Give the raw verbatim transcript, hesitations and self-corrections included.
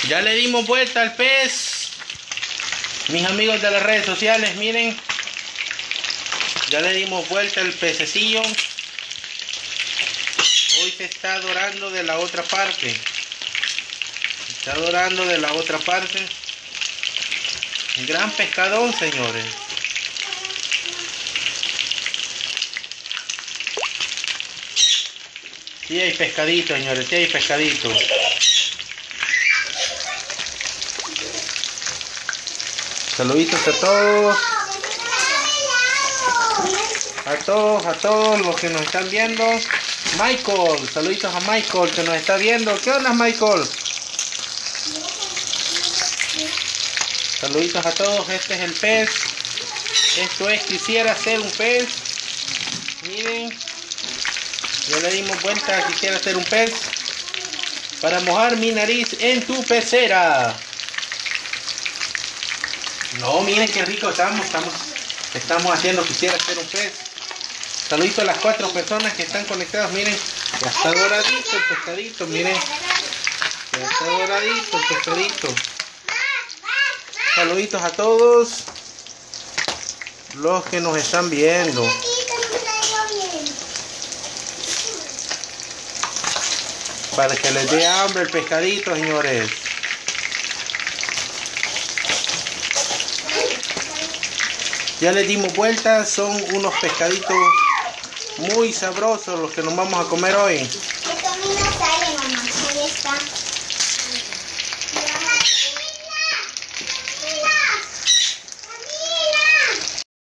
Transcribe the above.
Ya le dimos vuelta al pez. Mis amigos de las redes sociales, miren. Ya le dimos vuelta al pececillo. Hoy se está dorando de la otra parte. Se está dorando de la otra parte. Un gran pescadón, señores. Sí hay pescadito, señores. Sí hay pescadito. Saluditos a todos. A todos, a todos los que nos están viendo. Michael, saluditos a Michael que nos está viendo. ¿Qué onda, Michael? Saluditos a todos. Este es el pez. Esto es, quisiera ser un pez. Miren. Ya le dimos vuelta, quisiera ser un pez. Para mojar mi nariz en tu pecera. No, miren qué rico estamos, estamos, estamos haciendo, quisiera ser un pez. Saluditos a las cuatro personas que están conectadas, miren, ya está doradito el pescadito, miren. Ya está doradito el pescadito. Saluditos a todos los que nos están viendo. Para que les dé hambre el pescadito, señores. Ya les dimos vueltas, son unos pescaditos muy sabrosos los que nos vamos a comer hoy. Esto a mí no sale, mamá, ahí está.